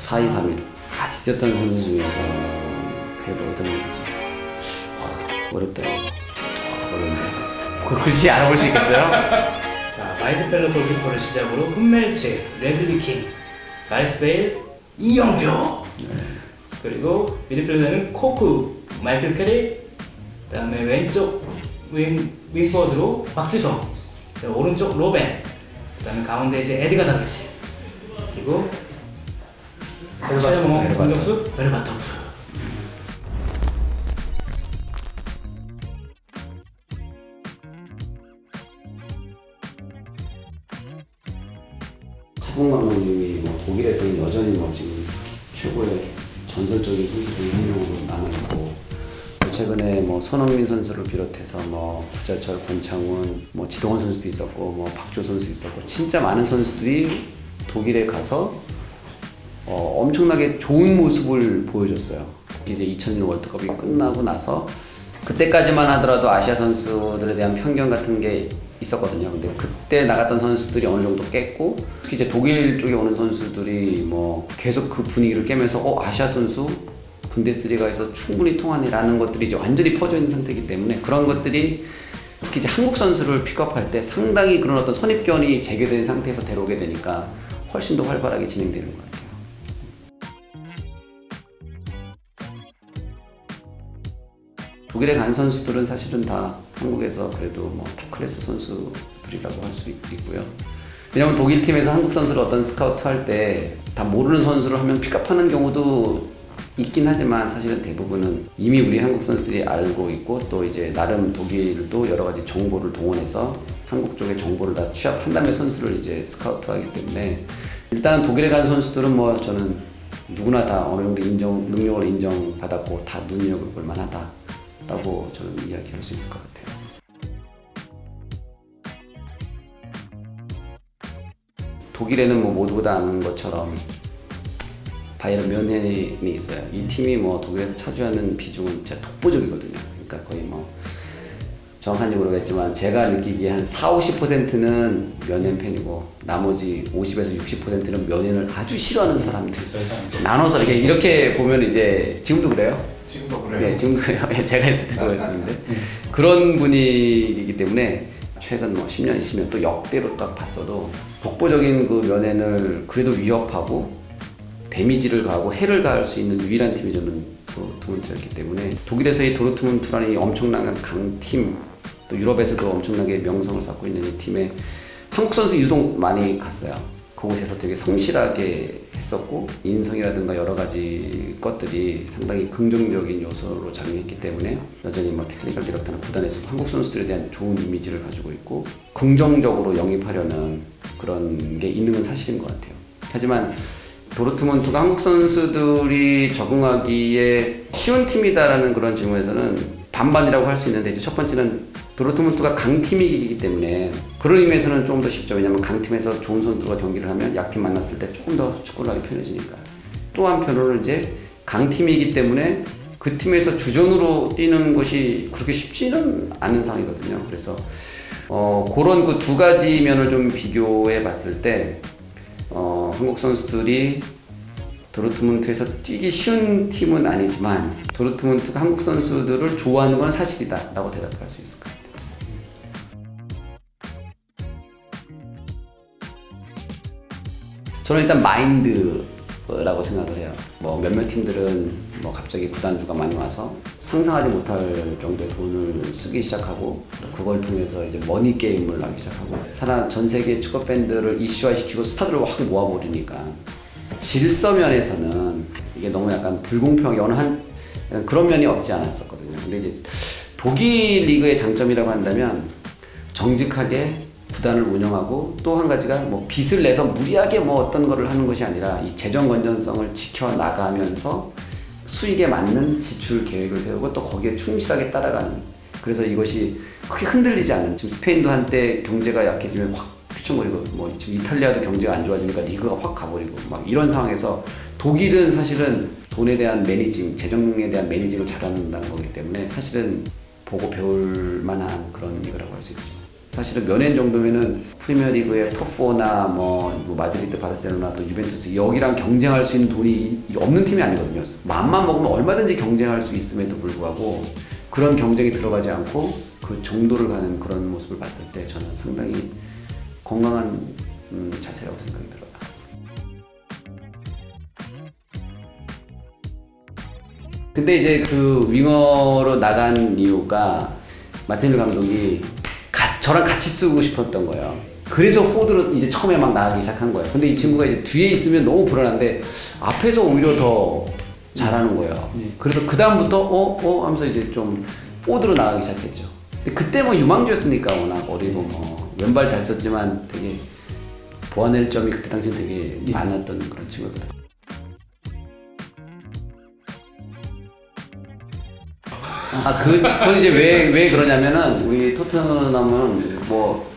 4-2-3-1 같이 뛰었던 선수 중에서 배를 어떤 게 되지? 어렵다. 어렵네. 그 글씨 알아볼 수 있겠어요? 자, 마이드펠러 골키퍼를 시작으로 훈멜츠, 레들리 킹, 가레스베일, 이영표. 그리고 미드필더는 코크, 마이클 캐리, 그 다음에 왼쪽 윙포워드로 박지성, 오른쪽 로벤, 그 다음에 가운데 이제 에드가 다비치, 그리고 최정호 공격수 베르바토프. 차범근 감독님이 뭐 독일에서 여전히 뭐 지금 최고의 전설적인 선수들이 한 명으로 남아있고, 최근에 뭐 손흥민 선수를 비롯해서 뭐 구자철, 권창훈, 뭐 지동원 선수도 있었고, 뭐 박조 선수 있었고, 진짜 많은 선수들이 독일에 가서 엄청나게 좋은 모습을 보여줬어요. 이제 2002년 월드컵이 끝나고 나서 그때까지만 하더라도 아시아 선수들에 대한 편견 같은 게 있었거든요. 근데 그때 나갔던 선수들이 어느 정도 깼고, 특히 이제 독일 쪽에 오는 선수들이 뭐 계속 그 분위기를 깨면서 아시아 선수 분데스리가에서 충분히 통하네라는 것들이 이제 완전히 퍼져 있는 상태이기 때문에, 그런 것들이 특히 이제 한국 선수를 픽업할 때 상당히 그런 어떤 선입견이 제기된 상태에서 데려오게 되니까 훨씬 더 활발하게 진행되는 것 같아요. 독일에 간 선수들은 사실은 다 한국에서 그래도 뭐 탑클래스 선수들이라고 할 수 있고요. 왜냐면 독일 팀에서 한국 선수를 어떤 스카우트 할 때 다 모르는 선수를 하면 픽업하는 경우도 있긴 하지만, 사실은 대부분은 이미 우리 한국 선수들이 알고 있고, 또 이제 나름 독일도 여러 가지 정보를 동원해서 한국 쪽의 정보를 다 취합한 다음에 선수를 이제 스카우트하기 때문에, 일단은 독일에 간 선수들은 뭐 저는 누구나 다 어느 정도 능력을 인정받았고 다 눈여겨볼 만하다라고 저는 이야기할 수 있을 것 같아요. 독일에는 뭐 모두가 다 아는 것처럼 바이에른 뮌헨이 있어요. 이 팀이 뭐 독일에서 차지하는 비중은 진짜 독보적이거든요. 그러니까 거의 뭐 정확한지 모르겠지만 제가 느끼기에 한 40-50%는 뮌헨 팬이고, 나머지 50에서 60%는 뮌헨을 아주 싫어하는 사람들. 나눠서 이렇게 보면 이제 지금도 그래요? 지금도 그래요? 네, 지금도 그래요. 제가 있을 때도 그랬었는데 그런 분위기이기 때문에 최근 뭐 10년, 20년 또 역대로 딱 봤어도 독보적인 그 뮌헨을 그래도 위협하고 데미지를 가하고 해를 가할 수 있는 유일한 팀이 저는 도르트문트였기 때문에, 독일에서의 도르트문트라는 이 엄청난 강팀, 또 유럽에서도 엄청나게 명성을 쌓고 있는 이 팀에 한국 선수 유독 많이 갔어요. 그곳에서 되게 성실하게 했었고, 인성이라든가 여러 가지 것들이 상당히 긍정적인 요소로 작용했기 때문에 여전히 뭐 테크니컬 디렉터나 구단에서도 한국 선수들에 대한 좋은 이미지를 가지고 있고 긍정적으로 영입하려는 그런 게 있는 건 사실인 것 같아요. 하지만 도르트문트가 한국 선수들이 적응하기에 쉬운 팀이다라는 그런 질문에서는 반반이라고 할 수 있는데, 이제 첫 번째는 도르트문트가 강팀이기 때문에 그런 의미에서는 조금 더 쉽죠. 왜냐하면 강팀에서 좋은 선수들과 경기를 하면 약팀 만났을 때 조금 더 축구를 하기 편해지니까. 또 한편으로는 이제 강팀이기 때문에 그 팀에서 주전으로 뛰는 것이 그렇게 쉽지는 않은 상황이거든요. 그래서 그런 그 두 가지 면을 좀 비교해 봤을 때 한국 선수들이 도르트문트에서 뛰기 쉬운 팀은 아니지만 도르트문트가 한국 선수들을 좋아하는 건 사실이다 라고 대답할 수 있을 것 같아요. 저는 일단 마인드라고 생각을 해요. 뭐 몇몇 팀들은 뭐 갑자기 구단주가 많이 와서 상상하지 못할 정도의 돈을 쓰기 시작하고, 또 그걸 통해서 이제 머니 게임을 하기 시작하고, 전 세계 축구 팬들을 이슈화시키고 스타들을 확 모아버리니까 질서 면에서는 이게 너무 약간 불공평하게 어느 한 그런 면이 없지 않았었거든요. 근데 이제 독일 리그의 장점이라고 한다면 정직하게 구단을 운영하고, 또 한 가지가 뭐 빚을 내서 무리하게 뭐 어떤 거를 하는 것이 아니라 이 재정 건전성을 지켜나가면서 수익에 맞는 지출 계획을 세우고 또 거기에 충실하게 따라가는, 그래서 이것이 크게 흔들리지 않는, 지금 스페인도 한때 경제가 약해지면 확 휘청거리고, 뭐 지금 이탈리아도 경제가 안 좋아지니까 리그가 확 가버리고 막 이런 상황에서 독일은 사실은 돈에 대한 매니징, 재정에 대한 매니징을 잘한다는 거기 때문에 사실은 보고 배울 만한 그런 리그라고 할 수 있죠. 사실은 면엔 정도면은 프리미어리그의 톱4나 뭐 마드리드, 바르셀로나 또 유벤투스 여기랑 경쟁할 수 있는 돈이 없는 팀이 아니거든요. 맘만 먹으면 얼마든지 경쟁할 수 있음에도 불구하고 그런 경쟁이 들어가지 않고 그 정도를 가는 그런 모습을 봤을 때 저는 상당히 건강한 자세라고 생각이 들어요. 근데 이제 그 윙어로 나간 이유가 마티뉴 감독이 저랑 같이 쓰고 싶었던 거예요. 그래서 포드로 이제 처음에 막 나가기 시작한 거예요. 근데 이 친구가 이제 뒤에 있으면 너무 불안한데 앞에서 오히려 더 잘하는 거예요. 그래서 그 다음부터 하면서 이제 좀 포드로 나가기 시작했죠. 근데 그때 뭐 유망주였으니까 워낙 어리고 뭐 왼발 잘 썼지만 되게 보완할 점이 그때 당시에 되게 많았던 그런 친구였거든요. 그건 이제 왜 그러냐면은 우리 토트넘은 뭐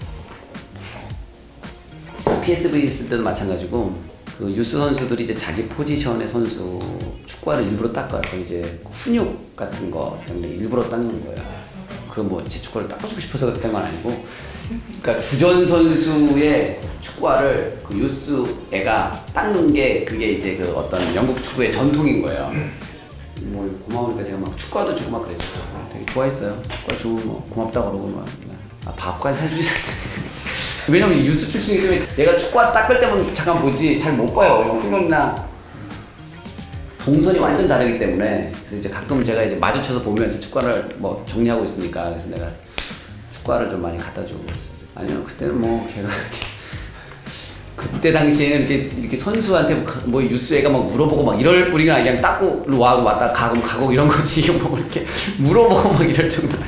PSV 있을 때도 마찬가지고 그 유스 선수들이 이제 자기 포지션의 선수 축구화를 일부러 닦아요. 이제 훈육 같은 거 때문에 일부러 닦는 거예요. 그 뭐 제 축구를 닦아주고 싶어서 그랬던 건 아니고, 그러니까 주전 선수의 축구화를 그 유스 애가 닦는 게 그게 이제 그 어떤 영국 축구의 전통인 거예요. 뭐 고마우니까 제가 막 축구화도 주고 막 그랬어요. 되게 좋아했어요. 축구화 주고 뭐 고맙다 그러고 막 밥까지 사주지. 왜냐면 유스 출신이기 때문에 내가 축구화 닦을 때만 잠깐 보지 잘 못 봐요. 훈련이나 동선이 완전 다르기 때문에. 그래서 이제 가끔 제가 이제 마주쳐서 보면 이제 축구화를 뭐 정리하고 있으니까 그래서 내가 축구화를 좀 많이 갖다 주고 그랬어요. 아니요, 그때는 뭐 걔가 그때 당시에는 이렇게 선수한테 뭐 유스 애가 막 물어보고 막 이럴 뿌리가 그냥 닦고 와고 왔다 가고 이런 거지 뭐 이렇게 물어보고 막 이럴 정도는.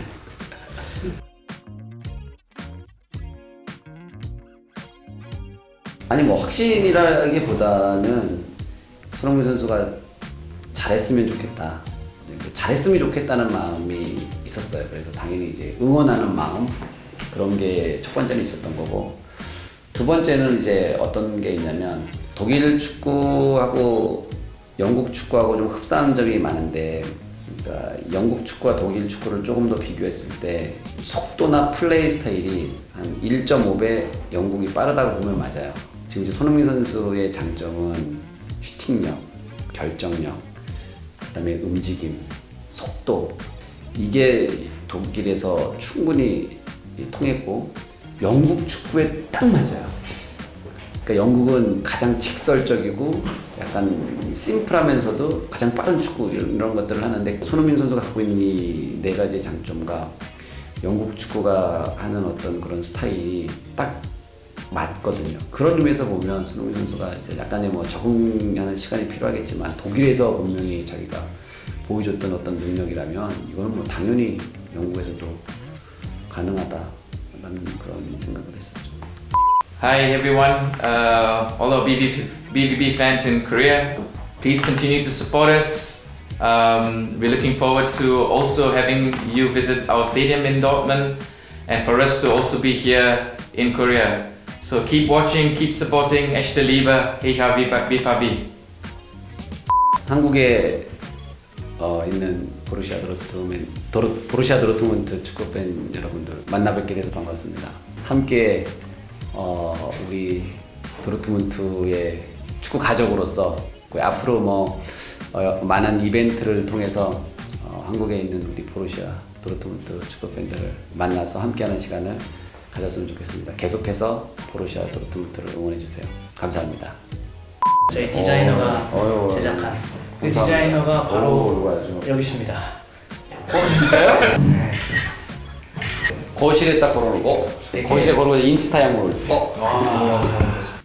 아니 뭐 확신이라기보다는 손흥민 선수가 잘했으면 좋겠다. 잘했으면 좋겠다는 마음이 있었어요. 그래서 당연히 이제 응원하는 마음 그런 게 첫 번째는 있었던 거고, 두 번째는 이제 어떤 게 있냐면 독일 축구하고 영국 축구하고 좀 흡사한 점이 많은데, 그러니까 영국 축구와 독일 축구를 조금 더 비교했을 때 속도나 플레이 스타일이 한 1.5배 영국이 빠르다고 보면 맞아요. 지금 이제 손흥민 선수의 장점은 슈팅력, 결정력, 그다음에 움직임, 속도, 이게 독일에서 충분히 통했고 영국 축구에 딱 맞아요. 그러니까 영국은 가장 직설적이고 약간 심플하면서도 가장 빠른 축구 이런 것들을 하는데, 손흥민 선수가 갖고 있는 이 네 가지 장점과 영국 축구가 하는 어떤 그런 스타일이 딱 맞거든요. 그런 의미에서 보면 손흥민 선수가 이제 약간의 뭐 적응하는 시간이 필요하겠지만 독일에서 분명히 자기가 보여줬던 어떤 능력이라면 이거는 뭐 당연히 영국에서도 가능하다라는 그런 생각을 했었죠. Hi everyone, all our BBB fans in Korea, please continue to support us. We're looking forward to also having you visit our stadium in Dortmund and for us to also be here in Korea. So keep watching, keep supporting. Echte Liebe, BVB. 한국에 있는 보루시아 도르트문트 축구팬 여러분들 만나 뵙게 돼서 반갑습니다. 함께 우리 도르트문트의 축구 가족으로서 앞으로 뭐 많은 이벤트를 통해서 한국에 있는 우리 보루시아 도르트문트 축구팬들을 만나서 함께하는 시간을 가졌으면 좋겠습니다. 계속해서 보루시아 도르트문트를 응원해주세요. 감사합니다. 저희 디자이너가 제작한 그 디자이너가 바로 여기 있습니다. 진짜요? 네. 거실에 딱 걸어놓고 거실에 걸어놓고 인스타용으로.